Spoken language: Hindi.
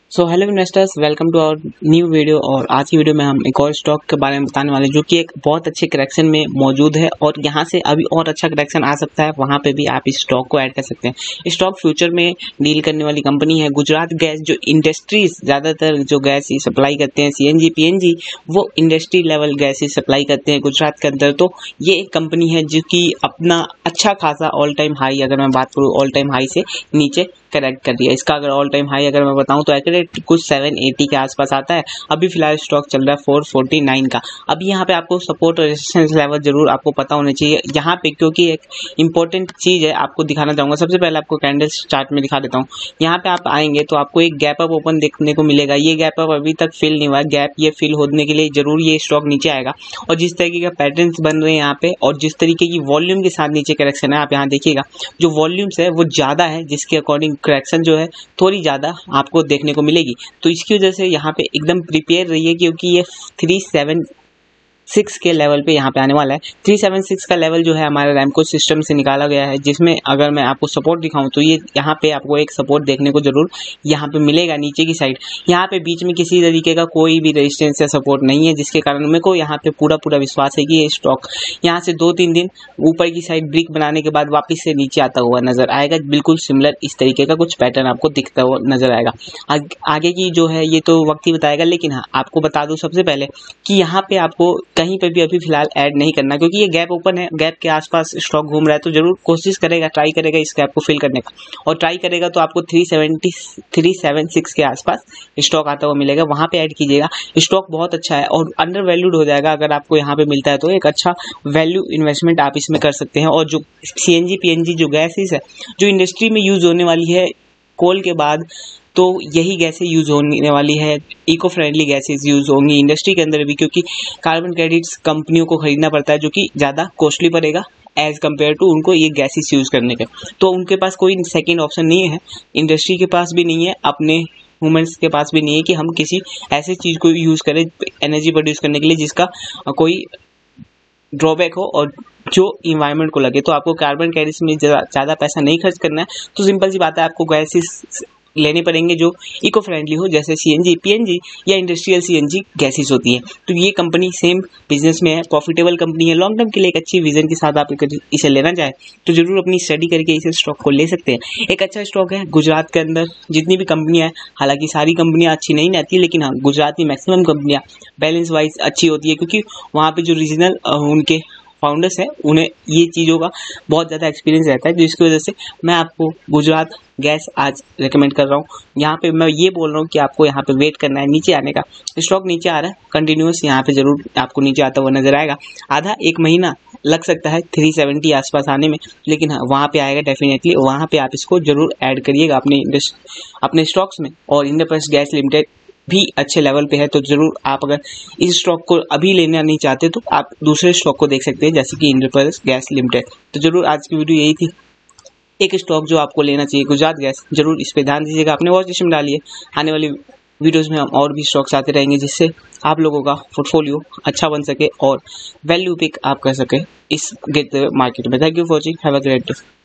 So hello investors, welcome to our new video. और आज की वीडियो में हम एक और स्टॉक के बारे में बताने वाले हैं जो कि एक बहुत अच्छे करेक्शन में मौजूद है और यहाँ से अभी और अच्छा करेक्शन आ सकता है, वहाँ पे भी आप इस स्टॉक को ऐड कर सकते हैं। स्टॉक फ्यूचर में डील करने वाली कंपनी है गुजरात गैस, जो इंडस्ट्रीज ज़्यादातर जो गैस सप्लाई करते हैं CNG PNG, वो इंडस्ट्री लेवल गैस सप्लाई करते हैं गुजरात के अंदर। तो ये एक कंपनी है जो कि अपना अच्छा खासा ऑल टाइम हाई, अगर मैं बात करूँ ऑल टाइम हाई से नीचे करेक्ट कर दिया। इसका अगर ऑल टाइम हाई अगर मैं बताऊं तो एक्यूरेट कुछ 780 के आसपास आता है। अभी फिलहाल स्टॉक चल रहा है 449 का। अभी यहाँ पे आपको सपोर्ट और रेजिस्टेंस लेवल जरूर आपको पता होना चाहिए यहाँ पे, क्योंकि एक इंपॉर्टेंट चीज है आपको दिखाना चाहूंगा। सबसे पहले आपको कैंडल्स चार्ट में दिखा देता हूँ। यहाँ पे आप आएंगे तो आपको एक गैप अप ओपन देखने को मिलेगा। ये गैप अप अभी तक फिल नहीं हुआ। गैप ये फिल होने के लिए जरूर ये स्टॉक नीचे आएगा। और जिस तरीके का पैटर्न बन रहे हैं यहाँ पे और जिस तरीके की वॉल्यूम के साथ नीचे करेक्शन है, आप यहाँ देखिएगा जो वॉल्यूम्स है वो ज्यादा है, जिसके अकॉर्डिंग करेक्शन जो है थोड़ी ज्यादा आपको देखने को मिलेगी। तो इसकी वजह से यहाँ पे एकदम प्रिपेयर रहिए, क्योंकि ये 376 के लेवल पे यहाँ पे आने वाला है। 376 का लेवल जो है हमारे रैमको सिस्टम से निकाला गया है, जिसमें अगर मैं आपको सपोर्ट दिखाऊं तो ये यहाँ पे आपको एक सपोर्ट देखने को जरूर यहाँ पे मिलेगा नीचे की साइड। यहाँ पे बीच में किसी तरीके का कोई भी रेजिस्टेंस या सपोर्ट नहीं है, जिसके कारण मेरे को यहाँ पे पूरा विश्वास है कि ये स्टॉक यहाँ से 2-3 दिन ऊपर की साइड ब्रेक बनाने के बाद वापिस से नीचे आता हुआ नजर आएगा। बिल्कुल सिमिलर इस तरीके का कुछ पैटर्न आपको दिखता हुआ नजर आएगा। आगे की जो है ये तो वक्त ही बताएगा, लेकिन हाँ आपको बता दूं सबसे पहले कि यहाँ पे आपको कहीं पे भी अभी फिलहाल ऐड नहीं करना, क्योंकि ये गैप ओपन है। गैप के आसपास स्टॉक घूम रहा है तो जरूर कोशिश करेगा, ट्राई करेगा इस गैप को फिल करने का। और ट्राई करेगा तो आपको 376 के आसपास स्टॉक आता हुआ मिलेगा, वहां पे ऐड कीजिएगा। स्टॉक बहुत अच्छा है और अंडर वैल्यूड हो जाएगा। अगर आपको यहाँ पे मिलता है तो एक अच्छा वैल्यू इन्वेस्टमेंट आप इसमें कर सकते हैं। और जो CNG PNG जो गैसेस है जो इंडस्ट्री में यूज होने वाली है कोल के बाद, तो यही गैसें यूज होने वाली है। इको फ्रेंडली गैसेस यूज होंगी इंडस्ट्री के अंदर भी, क्योंकि कार्बन क्रेडिट्स कंपनियों को खरीदना पड़ता है, जो कि ज़्यादा कॉस्टली पड़ेगा एज कम्पेयर टू उनको ये गैसेस यूज करने के। तो उनके पास कोई सेकेंड ऑप्शन नहीं है, इंडस्ट्री के पास भी नहीं है, अपने ह्यूमंस के पास भी नहीं है कि हम किसी ऐसी चीज़ को यूज करें एनर्जी प्रोड्यूस करने के लिए जिसका कोई ड्रॉबैक हो और जो इन्वायरमेंट को लगे। तो आपको कार्बन क्रेडिट्स में ज़्यादा पैसा नहीं खर्च करना है, तो सिंपल सी बात है आपको गैसेस लेने पड़ेंगे जो इको फ्रेंडली हो, जैसे CNG PNG या इंडस्ट्रियल CNG गैसेस होती है। तो ये कंपनी सेम बिजनेस में है, प्रॉफिटेबल कंपनी है। लॉन्ग टर्म के लिए एक अच्छी विजन के साथ आप इसे लेना चाहें तो जरूर अपनी स्टडी करके इसे स्टॉक को ले सकते हैं। एक अच्छा स्टॉक है गुजरात के अंदर जितनी भी कंपनियां हैं, हालांकि सारी कंपनियां अच्छी नहीं रहती, लेकिन हाँ गुजरात की मैक्सिमम कंपनियां बैलेंस वाइज अच्छी होती है, क्योंकि वहाँ पे जो रीजनल उनके फाउंडर्स हैं उन्हें ये चीज़ों का बहुत ज़्यादा एक्सपीरियंस रहता है, जिसकी वजह से मैं आपको गुजरात गैस आज रेकमेंड कर रहा हूँ। यहाँ पे मैं ये बोल रहा हूँ कि आपको यहाँ पे वेट करना है नीचे आने का। स्टॉक नीचे आ रहा है कंटिन्यूस, यहाँ पे जरूर आपको नीचे आता हुआ नजर आएगा। आधा एक महीना लग सकता है 370 आसपास आने में, लेकिन हाँ वहाँ पे आएगा डेफिनेटली। वहाँ पे आप इसको जरूर ऐड करिएगा अपने स्टॉक्स में। और इंद्रप्रस्थ गैस लिमिटेड भी अच्छे लेवल पे है, तो जरूर आप अगर इस स्टॉक को अभी लेना नहीं चाहते तो आप दूसरे स्टॉक को देख सकते हैं, जैसे कि इंद्रप्रस्थ गैस लिमिटेड। तो जरूर आज की वीडियो यही थी, एक स्टॉक जो आपको लेना चाहिए गुजरात गैस। जरूर इस पे ध्यान दीजिएगा, अपने वॉच लिस्ट में डालिए। आने वाली वीडियोस में हम और भी स्टॉक्स आते रहेंगे, जिससे आप लोगों का पोर्टफोलियो अच्छा बन सके और वैल्यू पिक आप कर सके इस गिरते हुए मार्केट में। Thank you for watching, have a great day.